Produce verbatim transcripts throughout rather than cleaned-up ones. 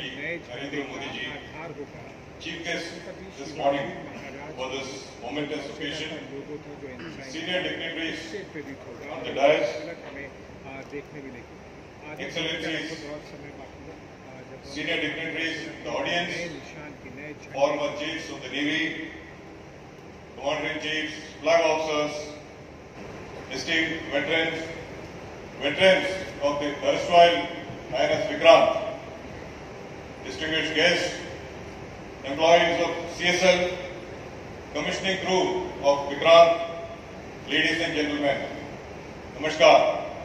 Narendra Modi ji, chief guest this morning for this momentous occasion, senior dignitaries on the dais, excellencies, senior dignitaries, the audience, former chiefs of the Navy, commander-in-chiefs, flag officers, esteemed veterans, veterans of the erstwhile I N S Vikrant, distinguished guests, employees of C S L, commissioning crew of Vikrant, ladies and gentlemen, नमस्कार।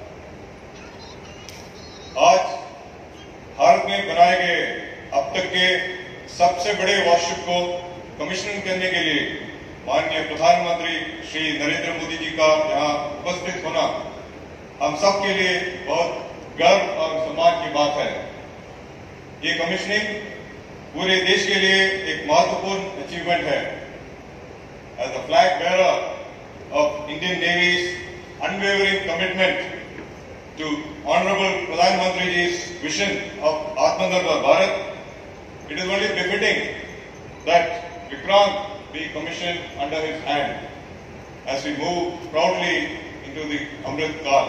आज भारत में बनाए गए अब तक के सबसे बड़े वॉरशिप को कमीशनिंग करने के लिए माननीय प्रधानमंत्री श्री नरेंद्र मोदी जी का यहाँ उपस्थित होना हम सब के लिए बहुत गर्व और सम्मान की बात है। ये कमीशनिंग पूरे देश के लिए एक महत्वपूर्ण अचीवमेंट है। As the flag bearer of Indian Navy's unwavering commitment to Honorable Pradhan Mantri ji's vision of Atmanirbhar Bharat, it is only befitting that Vikrant be commissioned under his hand as we move proudly into the Amrit Kaal.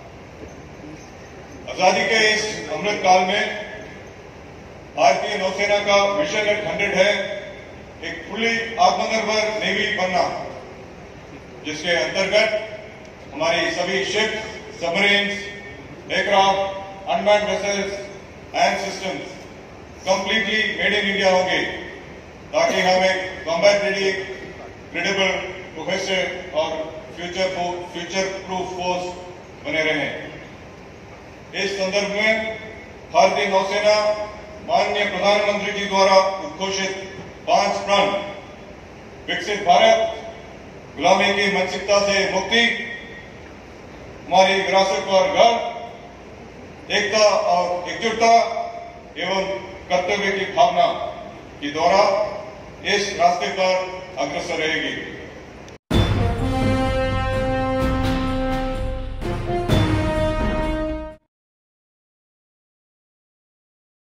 आजादी के इस अमृत काल में भारतीय नौसेना का mission eight hundred है एक फुली आत्मनिर्भर नेवी बनना, जिसके अंतर्गत हमारी सभी ships, submarines, aircraft, unmanned vessels and systems completely made in India होंगे, ताकि हम एक कॉम्बैट रेडी, क्रेडिबल, प्रोफेसिव और फ्यूचर फ्यूचर प्रूफ फोर्स बने रहें। इस संदर्भ में भारतीय नौसेना माननीय प्रधानमंत्री जी द्वारा उद्घोषित पांच प्रण विकसित भारत, गुलामी की मानसिकता से मुक्ति, हमारी विरासत पर गर्व, एकता और एकजुटता एवं कर्तव्य की भावना के द्वारा इस रास्ते पर अग्रसर रहेगी।